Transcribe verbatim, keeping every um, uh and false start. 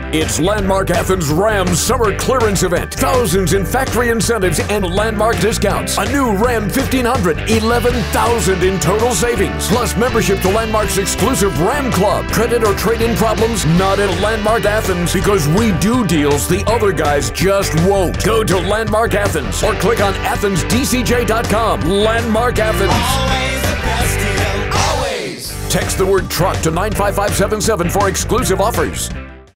It's Landmark Athens Ram Summer Clearance Event. Thousands in factory incentives and Landmark discounts. A new Ram fifteen hundred, eleven thousand in total savings. Plus membership to Landmark's exclusive Ram Club. Credit or trade-in problems? Not at Landmark Athens, because we do deals the other guys just won't. Go to Landmark Athens or click on athens d c j dot com. Landmark Athens. Always the best deal, always. Text the word truck to nine five five seven seven for exclusive offers.